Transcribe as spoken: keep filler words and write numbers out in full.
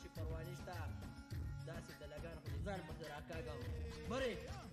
شي پروا نشته داسې د لګان خو دې ځان پسې راکاږه مرې